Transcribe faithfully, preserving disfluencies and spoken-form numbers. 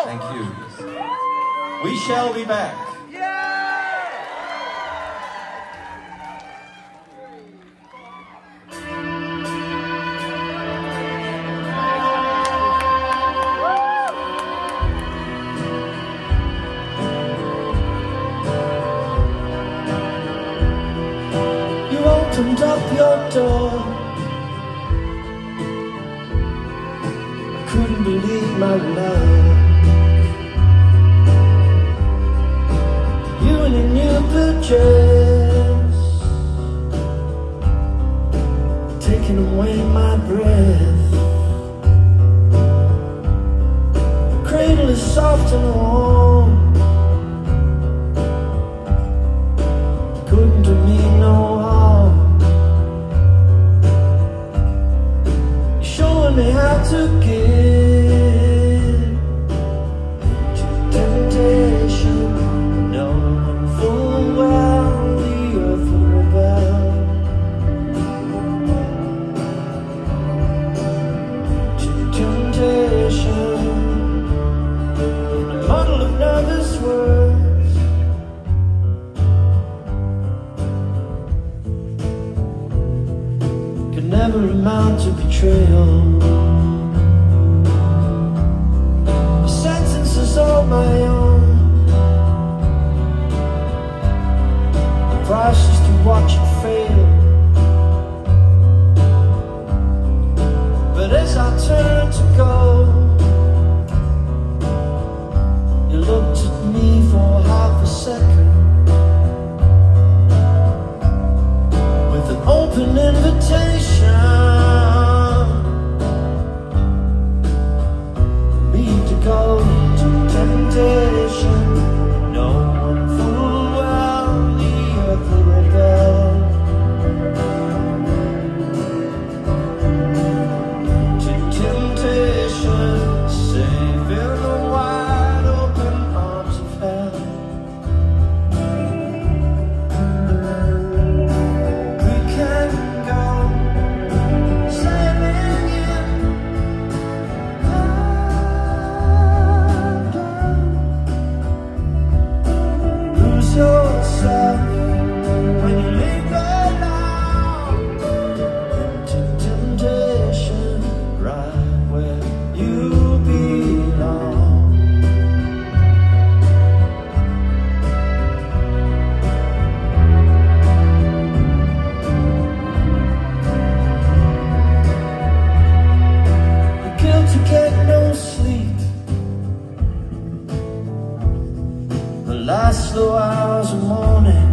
Thank you. We shall be back. You opened up your door. I couldn't believe my luck. You in your new blue dress, taking away my breath. The cradle is soft and warm. Couldn't do me no harm. You're showing me how to give to temptation, knowing full well the earth will rebel. To temptation, in a muddle of nervous words. Could never amount to betrayal. The sentence is all my own. The price is to watch it fail. But as I turn to go, you looked at me for half a second with an open invitation for me to go to temptation, knowing full well the earth will rebel. To temptation, safe in the wide open arms of hell. We can go sailing in London. Lose yourself when you linger long into temptation, right where you belong. The guilt to get no sleep, the last slow hours of morning.